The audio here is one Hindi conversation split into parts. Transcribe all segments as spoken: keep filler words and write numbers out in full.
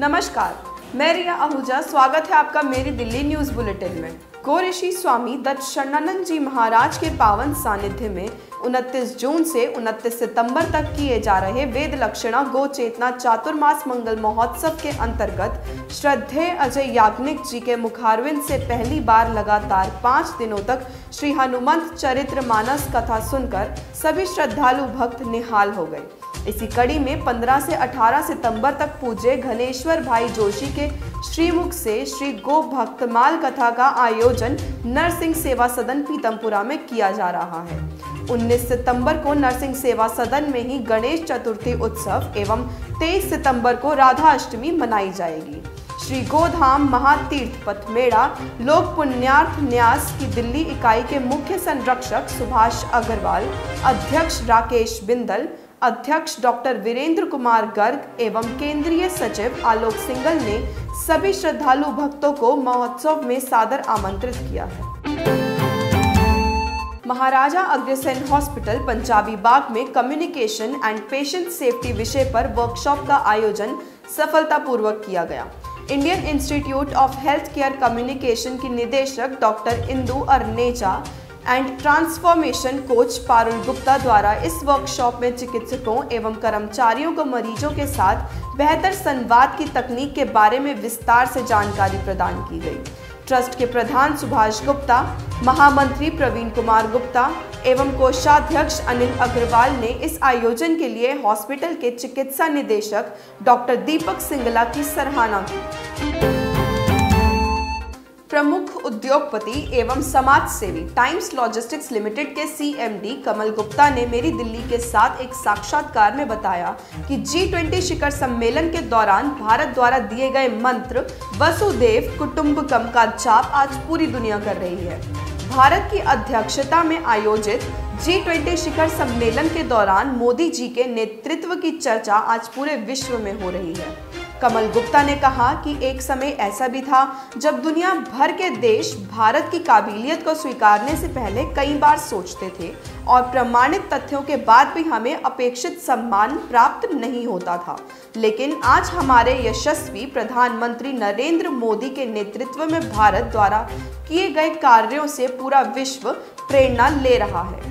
नमस्कार, मैं रिया आहूजा। स्वागत है आपका मेरी दिल्ली न्यूज बुलेटिन में। गो ऋषि स्वामी दत्त जी महाराज के पावन सानिध्य में उनतीस जून से उनतीस सितंबर तक किए जा रहे वेद लक्षणा गो चेतना चातुर्मास मंगल महोत्सव के अंतर्गत श्रद्धेय अजय याज्ञनिक जी के मुखारविंद से पहली बार लगातार पाँच दिनों तक श्री हनुमंत चरित्र मानस कथा सुनकर सभी श्रद्धालु भक्त निहाल हो गए। इसी कड़ी में पंद्रह से अठारह सितंबर तक पूज्य घनेश्वर भाई जोशी के श्रीमुख से श्री गो भक्तमाल कथा का आयोजन नरसिंह सेवा सदन पीतमपुरा में किया जा रहा है। उन्नीस सितंबर को नरसिंह सेवा सदन में ही गणेश चतुर्थी उत्सव एवं तेईस सितंबर को राधा अष्टमी मनाई जाएगी। श्री गोधाम महातीर्थ पथ मेला लोक पुण्यार्थ न्यास की दिल्ली इकाई के मुख्य संरक्षक सुभाष अग्रवाल, अध्यक्ष राकेश बिंदल, अध्यक्ष डॉक्टर वीरेंद्र कुमार गर्ग एवं केंद्रीय सचिव आलोक सिंगल ने सभी श्रद्धालु भक्तों को महोत्सव में सादर आमंत्रित किया है। महाराजा अग्रसेन हॉस्पिटल पंजाबी बाग में कम्युनिकेशन एंड पेशेंट सेफ्टी विषय पर वर्कशॉप का आयोजन सफलतापूर्वक किया गया। Indian institute of health care communication की निदेशक doctor Indu Arneja and transformation coach Parul Gupta द्वारा इस वर्कशॉप में चिकित्सकों एवं कर्मचारियों को मरीजों के साथ बेहतर संवाद की तकनीक के बारे में विस्तार से जानकारी प्रदान की गई। ट्रस्ट के प्रधान सुभाष गुप्ता, महामंत्री प्रवीण कुमार गुप्ता एवं कोषाध्यक्ष अनिल अग्रवाल ने इस आयोजन के लिए हॉस्पिटल के चिकित्सा निदेशक डॉक्टर दीपक सिंगला की सराहना की। प्रमुख उद्योगपति एवं समाज सेवी टाइम्स लॉजिस्टिक्स लिमिटेड के सीएमडी कमल गुप्ता ने मेरी दिल्ली के साथ एक साक्षात्कार में बताया कि जी ट्वेंटी शिखर सम्मेलन के दौरान भारत द्वारा दिए गए मंत्र वसुधैव कुटुंबकम का जाप आज पूरी दुनिया कर रही है। भारत की अध्यक्षता में आयोजित जी ट्वेंटी शिखर सम्मेलन के दौरान मोदी जी के नेतृत्व की चर्चा आज पूरे विश्व में हो रही है। कमल गुप्ता ने कहा कि एक समय ऐसा भी था जब दुनिया भर के देश भारत की काबिलियत को स्वीकारने से पहले कई बार सोचते थे और प्रमाणित तथ्यों के बाद भी हमें अपेक्षित सम्मान प्राप्त नहीं होता था। लेकिन आज हमारे यशस्वी प्रधानमंत्री नरेंद्र मोदी के नेतृत्व में भारत द्वारा किए गए कार्यों से पूरा विश्व प्रेरणा ले रहा है।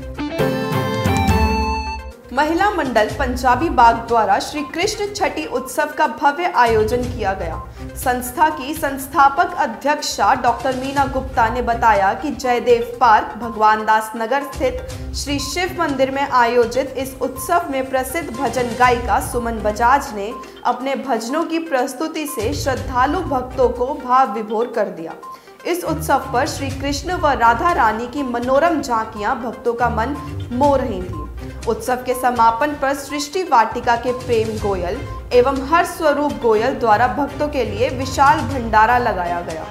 महिला मंडल पंजाबी बाग द्वारा श्री कृष्ण छठी उत्सव का भव्य आयोजन किया गया। संस्था की संस्थापक अध्यक्षा डॉक्टर मीना गुप्ता ने बताया कि जयदेव पार्क भगवान दास नगर स्थित श्री शिव मंदिर में आयोजित इस उत्सव में प्रसिद्ध भजन गायिका सुमन बजाज ने अपने भजनों की प्रस्तुति से श्रद्धालु भक्तों को भाव विभोर कर दिया। इस उत्सव पर श्री कृष्ण व राधा रानी की मनोरम झांकियां भक्तों का मन मोह रही थी। उत्सव के समापन पर सृष्टि वाटिका के प्रेम गोयल एवं हर स्वरूप गोयल द्वारा भक्तों के लिए विशाल भंडारा लगाया गया।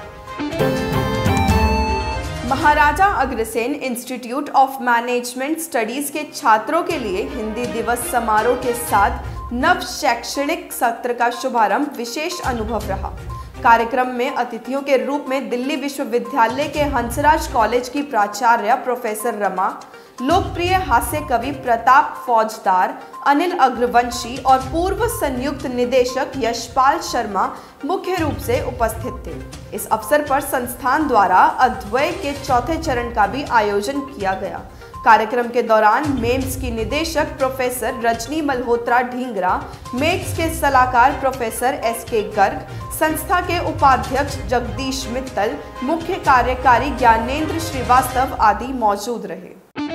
Maharaja Agrasen institute of management studies के छात्रों के लिए हिंदी दिवस समारोह के साथ नव शैक्षणिक सत्र का शुभारंभ विशेष अनुभव रहा। कार्यक्रम में अतिथियों के रूप में दिल्ली विश्वविद्यालय के हंसराज कॉलेज की प्राचार्य प्रोफेसर रमा, लोकप्रिय हास्य कवि प्रताप फौजदार, अनिल अग्रवंशी और पूर्व संयुक्त निदेशक यशपाल शर्मा मुख्य रूप से उपस्थित थे। इस अवसर पर संस्थान द्वारा अद्वैत के चौथे चरण का भी आयोजन किया गया। कार्यक्रम के दौरान मेम्स की निदेशक प्रोफेसर रजनी मल्होत्रा ढींगरा, मेट्स के सलाहकार प्रोफेसर एस के गर्ग, संस्था के उपाध्यक्ष जगदीश मित्तल, मुख्य कार्यकारी ज्ञानेंद्र श्रीवास्तव आदि मौजूद रहे।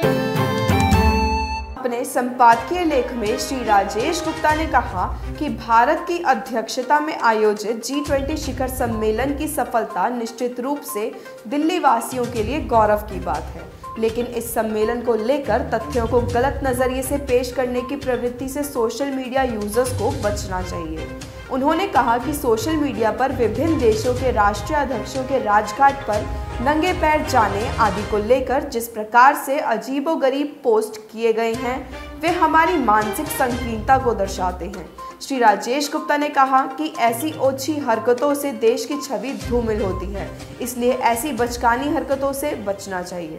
अपने संपादकीय लेख में श्री राजेश गुप्ता ने कहा कि भारत की अध्यक्षता में आयोजित जी ट्वेंटी शिखर सम्मेलन की सफलता निश्चित रूप से दिल्ली वासियों के लिए गौरव की बात है, लेकिन इस सम्मेलन को लेकर तथ्यों को गलत नजरिए से पेश करने की प्रवृत्ति से सोशल मीडिया यूजर्स को बचना चाहिए। उन्होंने कहा कि सोशल मीडिया पर विभिन्न देशों के राष्ट्रीय अध्यक्षों के राजघाट पर नंगे पैर जाने आदि को लेकर जिस प्रकार से अजीबोगरीब पोस्ट किए गए हैं वे हमारी मानसिक संकीर्णता को दर्शाते हैं। श्री राजेश गुप्ता ने कहा कि ऐसी ओछी हरकतों से देश की छवि धूमिल होती है, इसलिए ऐसी बचकानी हरकतों से बचना चाहिए।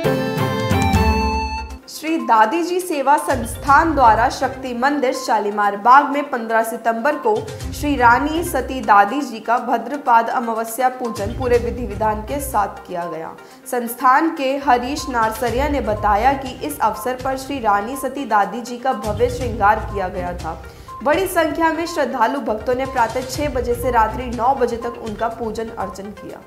श्री दादीजी सेवा संस्थान द्वारा शक्ति मंदिर शालीमार बाग में पंद्रह सितंबर को श्री रानी सती दादी जी का भद्रपाद अमावस्या पूजन पूरे विधि विधान के साथ किया गया। संस्थान के हरीश नारसरिया ने बताया कि इस अवसर पर श्री रानी सती दादी जी का भव्य श्रृंगार किया गया था। बड़ी संख्या में श्रद्धालु भक्तों ने प्रातः छह बजे से रात्रि नौ बजे तक उनका पूजन अर्चन किया।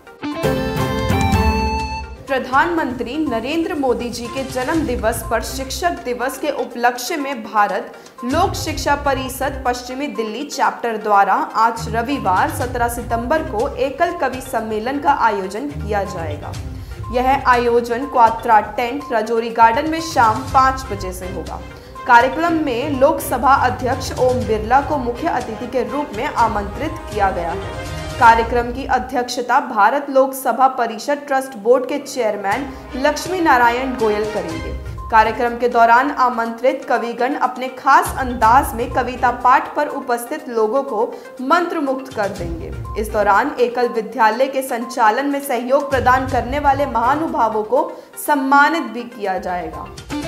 प्रधानमंत्री नरेंद्र मोदी जी के जन्म दिवस पर शिक्षक दिवस के उपलक्ष्य में भारत लोक शिक्षा परिषद पश्चिमी दिल्ली चैप्टर द्वारा आज रविवार सत्रह सितंबर को एकल कवि सम्मेलन का आयोजन किया जाएगा। यह आयोजन क्वात्रा टेंट राजौरी गार्डन में शाम पाँच बजे से होगा। कार्यक्रम में लोकसभा अध्यक्ष ओम बिरला को मुख्य अतिथि के रूप में आमंत्रित किया गया है। कार्यक्रम की अध्यक्षता भारत लोकसभा परिषद ट्रस्ट बोर्ड के चेयरमैन लक्ष्मी नारायण गोयल करेंगे। कार्यक्रम के दौरान आमंत्रित कविगण अपने खास अंदाज में कविता पाठ पर उपस्थित लोगों को मंत्रमुग्ध कर देंगे। इस दौरान एकल विद्यालय के संचालन में सहयोग प्रदान करने वाले महानुभावों को सम्मानित भी किया जाएगा।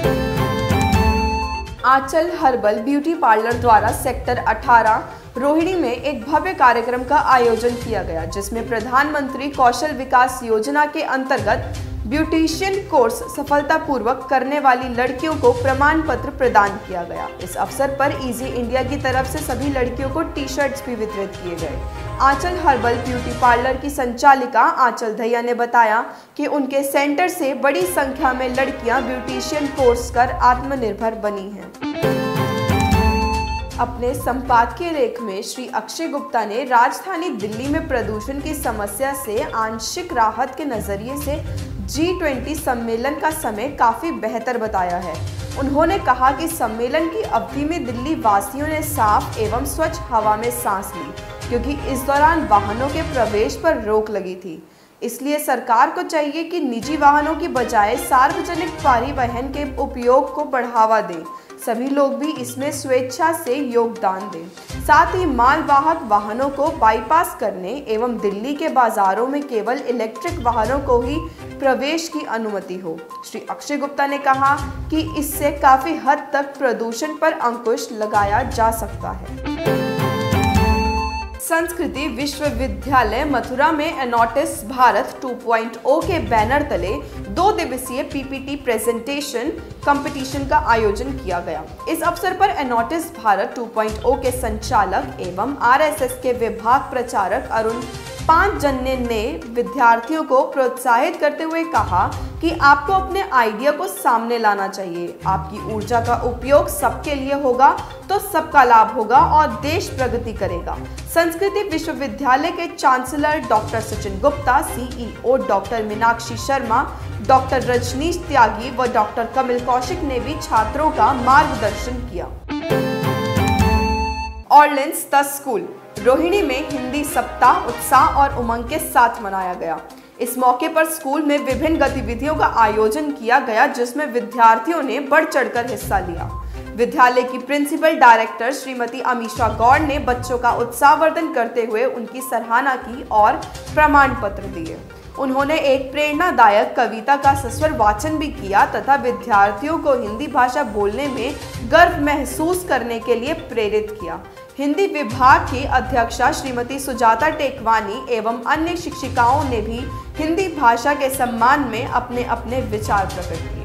आंचल हर्बल ब्यूटी पार्लर द्वारा सेक्टर अठारह रोहिणी में एक भव्य कार्यक्रम का आयोजन किया गया, जिसमें प्रधानमंत्री कौशल विकास योजना के अंतर्गत ब्यूटिशियन कोर्स सफलतापूर्वक करने वाली लड़कियों को प्रमाण पत्र प्रदान किया गया। इस अवसर पर इजी इंडिया की तरफ से सभी लड़कियों को टी शर्ट्स भी वितरित किए गए। आंचल हर्बल ब्यूटी पार्लर की संचालिका आंचल दहिया ने बताया कि उनके सेंटर से बड़ी संख्या में लड़कियां ब्यूटिशियन कोर्स कर आत्मनिर्भर बनी हैं। अपने संपादकीय लेख में श्री अक्षय गुप्ता ने राजधानी दिल्ली में प्रदूषण की समस्या से आंशिक राहत के नजरिए से जी ट्वेंटी सम्मेलन का समय काफी बेहतर बताया है। उन्होंने कहा कि सम्मेलन की अवधि में दिल्ली वासियों ने साफ एवं स्वच्छ हवा में सांस ली, क्योंकि इस दौरान वाहनों के प्रवेश पर रोक लगी थी। इसलिए सरकार को चाहिए कि निजी वाहनों की बजाय सार्वजनिक परिवहन के उपयोग को बढ़ावा दें। सभी लोग भी इसमें स्वेच्छा से योगदान दें। साथ ही मालवाहक वाहनों को बाईपास करने एवं दिल्ली के बाजारों में केवल इलेक्ट्रिक वाहनों को ही प्रवेश की अनुमति हो। श्री अक्षय गुप्ता ने कहा कि इससे काफी हद तक प्रदूषण पर अंकुश लगाया जा सकता है। संस्कृति विश्वविद्यालय मथुरा में एनोटिस भारत टू पॉइंट ओ के बैनर तले दो दिवसीय पीपीटी प्रेजेंटेशन कंपटीशन का आयोजन किया गया। इस अवसर पर एनोटिस भारत टू पॉइंट ओ के संचालक एवं आरएसएस के विभाग प्रचारक अरुण पांचजन्य ने विद्यार्थियों को प्रोत्साहित करते हुए कहा कि आपको अपने आइडिया को सामने लाना चाहिए। आपकी ऊर्जा का उपयोग सबके लिए होगा तो सबका लाभ होगा और देश प्रगति करेगा। संस्कृति विश्वविद्यालय के chancellor doctor Sachin Gupta, CEO doctor Meenakshi Sharma, doctor Rajneesh Tyagi व डॉक्टर कमल कौशिक ने भी छात्रों का मार्गदर्शन किया। ऑर्लिन्स द स्कूल रोहिणी में हिंदी सप्ताह उत्साह और उमंग के साथ मनाया गया। इस मौके पर स्कूल में विभिन्न गतिविधियों का आयोजन किया गया, जिसमें विद्यार्थियों ने बढ़ चढ़कर हिस्सा लिया। विद्यालय की प्रिंसिपल डायरेक्टर श्रीमती अमीशा गौड़ ने बच्चों का उत्साहवर्धन करते हुए उनकी सराहना की और प्रमाण पत्र दिए। उन्होंने एक प्रेरणादायक कविता का सस्वर वाचन भी किया तथा विद्यार्थियों को हिंदी भाषा बोलने में गर्व महसूस करने के लिए प्रेरित किया। हिंदी विभाग की अध्यक्षा श्रीमती सुजाता टेकवानी एवं अन्य शिक्षिकाओं ने भी हिंदी भाषा के सम्मान में अपने अपने विचार प्रकट किए।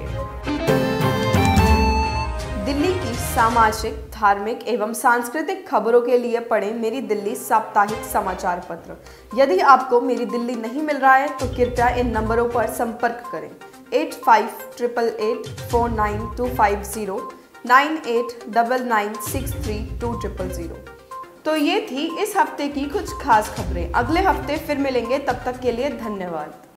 दिल्ली की सामाजिक, धार्मिक एवं सांस्कृतिक खबरों के लिए पढ़ें मेरी दिल्ली साप्ताहिक समाचार पत्र। यदि आपको मेरी दिल्ली नहीं मिल रहा है तो कृपया इन नंबरों पर संपर्क करें eight five triple eight four nine two five zero, nine eight double nine six three two triple zero. तो ये थी इस हफ्ते की कुछ खास खबरें। अगले हफ्ते फिर मिलेंगे, तब तक के लिए धन्यवाद।